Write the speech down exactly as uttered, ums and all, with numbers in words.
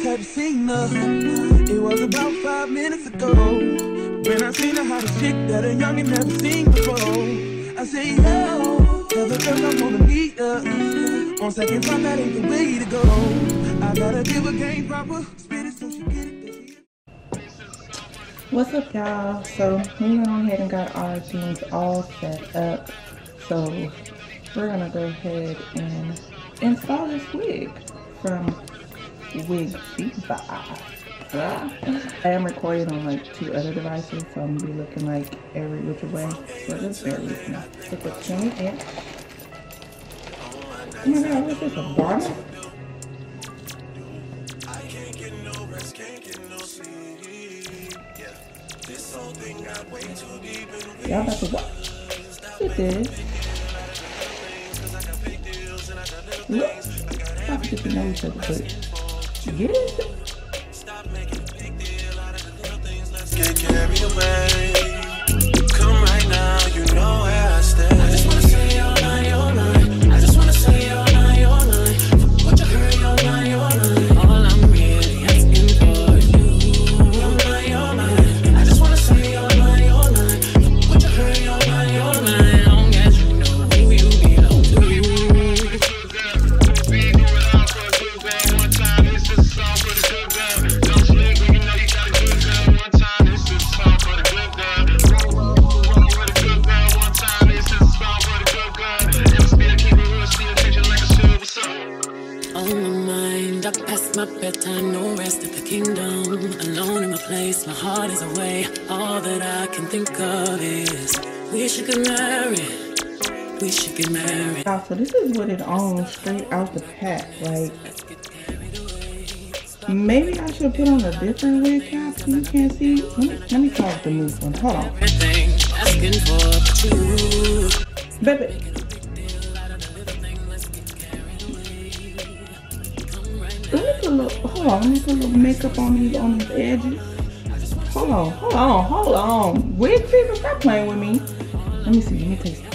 type of singer. It was about five minutes ago when I seen a hottest chick that a youngin' never seen before. I say, yo, tell the girl I wanna meet her. On second thought, that ain't the way to go. I gotta give a game proper, spit it so she get it. What's up, y'all? So we went on ahead and got our things all set up. So we're gonna go ahead and install this wig from WIG. I am recording on like two other devices, so I'm gonna be looking like every which way. So just bear with me. It's a twenty inch. Oh my god, what's this? A garment? Y'all about to watch. It is. Look, I don't think we know each other, but get it. Get carried away. Come right now, you know where I stay. I just wanna say your line, your line. I just wanna say your line, your line. What you heard, your line, your line. All I'm really asking for is you. Your line, your line. I just wanna say your line, your line. What you heard, your line, your line. Long as you know who you belong to. My bedtime, no rest at the kingdom. Alone in my place, my heart is away. All that I can think of is we should get married. We should get married. Wow, so this is what it owns straight out the pack. Like, maybe I should put on a different wig cap so you can't see. Let me, let me try the new one. Hold on. Asking for you. Baby. Let me put a little, hold on, let me put a little makeup on these, on these edges. Hold on, hold on, hold on. Wig figure, stop playing with me. Let me see, let me taste it.